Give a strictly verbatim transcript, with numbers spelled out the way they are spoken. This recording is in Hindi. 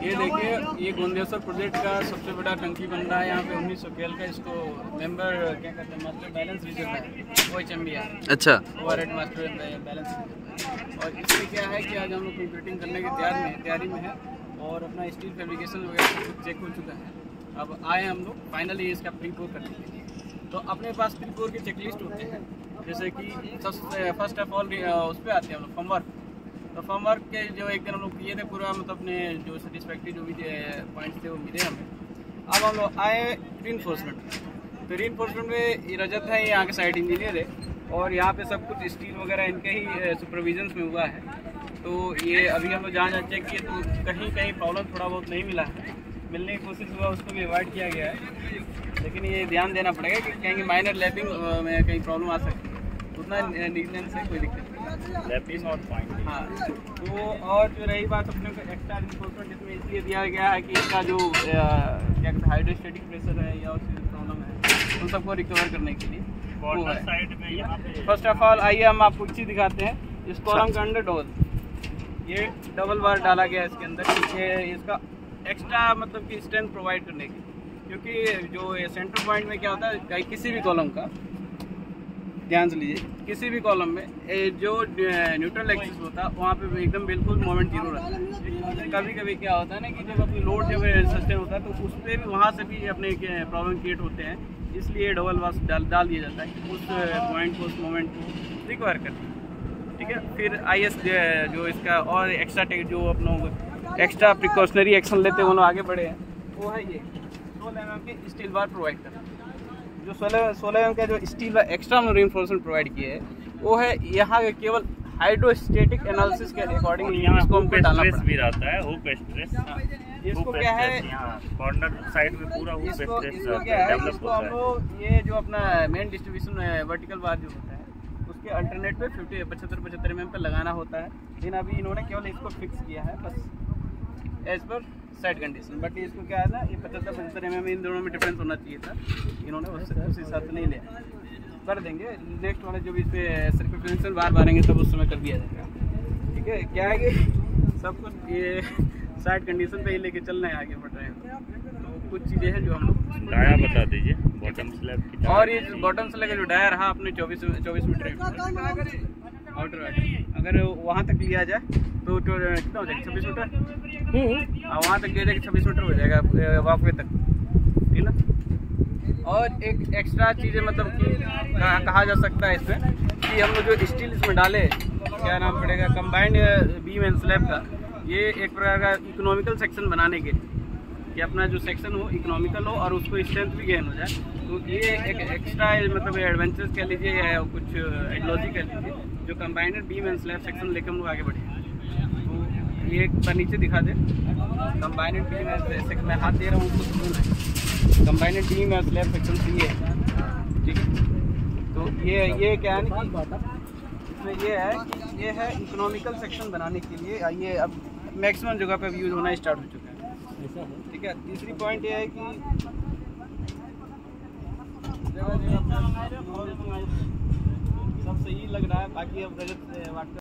ये देखिए, ये गोंदेश्वर प्रोजेक्ट का सबसे बड़ा टंकी बन रहा है यहाँ पे उन्नीस सौ का। इसको मेंबर क्या कहते हैं, मास्टर बैलेंस रिजर्व है, वो एच एम बी है। अच्छा, over head master balance reserve. और इसमें क्या है कि आज हम लोग कंप्यूटिंग करने की तैयार में तैयारी में है और अपना स्टील फैब्रिकेशन वगैरह सब चेक हो चुका है। अब आए हम लोग फाइनली इसका प्री पोर करने के लिए। तो अपने पास प्री पोर के चेकलिस्ट होते हैं, जैसे कि सबसे फर्स्ट ऑफ ऑल उस पर आते हैं हम लोग फॉर्म वर्क। तो फॉर्म वर्क के जो एक दिन हम लोग किए थे पूरा, मतलब अपने जो सेटिस्फैक्ट्री जो भी पॉइंट्स थे वो मिले हमें। अब हम लोग आए रीइंफोर्समेंट। तो रीइंफोर्समेंट में ये रजत है, यहाँ के साइट इंजीनियर है और यहाँ पे सब कुछ स्टील वगैरह इनके ही सुपरविजन में हुआ है। तो ये अभी हम लोग जहाँ जहाँ चेक किए तो कहीं कहीं प्रॉब्लम थोड़ा बहुत नहीं मिला है, मिलने की कोशिश हुआ उसको भी अवॉइड किया गया है। लेकिन ये ध्यान देना पड़ेगा कि कहीं माइनर लैपिंग में कहीं प्रॉब्लम आ सकती है, उतना निकलने से कोई दिक्कत नहीं, लैपिंग और पॉइंट। हाँ, तो और जो रही बात अपने को एक्स्ट्रा रिइंफोर्समेंट जिसमें इसलिए दिया गया है कि इसका जो क्या कहते हैं हाइड्रोस्टैटिक प्रेशर है या और प्रॉब्लम है उन सबको रिकवर करने के लिए वो है। साइड में यहाँ पे फर्स्ट ऑफ ऑल आइए हम आपको चीज़ दिखाते हैं। इस कॉलम के अंडर डबल ये डबल बार डाला गया है इसके अंदर, ये इसका एक्स्ट्रा मतलब कि स्ट्रेंथ प्रोवाइड करने की, क्योंकि जो सेंटर पॉइंट में क्या होता है किसी भी कॉलम का, ध्यान से लीजिए, किसी भी कॉलम में जो न्यूट्रल एक्सिस होता है वहाँ पे एकदम बिल्कुल मोमेंट जीरो रहता है। कभी कभी क्या होता है ना कि जब अपनी लोड जब सस्टेन होता है तो उस पर भी वहाँ से भी अपने प्रॉब्लम क्रिएट होते हैं, इसलिए डबल वाश डाल डाल दिया जाता है उस पॉइंट को, उस मोमेंट को रिकवर करने। ठीक है, फिर आई एस जो इसका और एक्स्ट्रा जो अपनों एक्स्ट्रा प्रिकॉशनरी एक्शन लेते हैं वो लोग आगे बढ़े हैं, वो है ये सोलह एम एम के स्टील बार प्रोवाइड करना। जो सोलह सोलह एम का जो steel bar extra reinforcement provide किए है वो है यहाँ केवल हाइड्रोस्टेटिक एनालिसिस के अकॉर्डिंग यहाँ इसको हमको डालना भी रहता है। हुक स्ट्रेस इसको क्या है कॉर्नर साइड में पूरा हुक स्ट्रेस इसको क्या है, इसको हम लोग ये जो अपना मेन डिस्ट्रीब्यूशन वर्टिकल बार जो होता है उसके अल्टरनेट पे फिफ्टी पचहत्तर पचहत्तर एम एम पे लगाना होता है। लेकिन अभी इन्होंने केवल इसको फिक्स किया है बस as per side condition. But इसको क्या है ना, ये पचहत्तर पचहत्तर एम एम इन दोनों में डिफरेंस होना चाहिए था, इन्होंने उस हिसाब से नहीं लिया। कर देंगे नेक्स्ट वाले जो भी इस पर सर्कमफरेंशियल बार मारेंगे तब उस समय कर दिया जाएगा। ठीक है, क्या है कि सब कुछ ये साइड कंडीशन पे ही लेके चलना है, आगे बढ़ रहे हैं। तो कुछ चीज़ें हैं जो हम लोग डाया बता दीजिए बॉटम स्लैब की। और ये बॉटम स्लैब का जो डाया रहा अपने चौबीस चौबीस मीटर आउटर अगर वहाँ तक लिया जाए तो कितना हो जाएगा, छब्बीस मीटर। वहाँ तक लिया जाएगा छब्बीस मीटर हो जाएगा वॉकवे तक, ठीक ना। और एक एक्स्ट्रा चीज़ें मतलब कि कहा जा सकता है इसमें कि हम लोग जो स्टील इसमें डाले, क्या नाम पड़ेगा, कंबाइंड बीम एंड स्लैब का, ये एक प्रकार का इकोनॉमिकल सेक्शन बनाने के लिए कि अपना जो सेक्शन हो इकोनॉमिकल हो और उसको स्ट्रेंथ भी गेन हो जाए। तो ये एक एक्स्ट्रा मतलब एडवेंचर्स कह लीजिए या कुछ आइडियोलॉजी कह लीजिए, जो combined beam and slab section लेकर हम लोग आगे बढ़े। तो ये एक बार नीचे दिखा दे, कंबाइंड बीम एंड सेक्शन में हाथ दे रहा हूँ उसको सुनना है, combined beam and slab section से ये है। ठीक है, तो ये ये क्या है ना इसमें ये है कि ये है इकोनॉमिकल सेक्शन बनाने के लिए, ये अब मैक्सिमम जगह पर यूज होना स्टार्ट हो चुका है। ठीक है, तीसरी पॉइंट ये है कि सब सही लग रहा है, बाकी अब रजत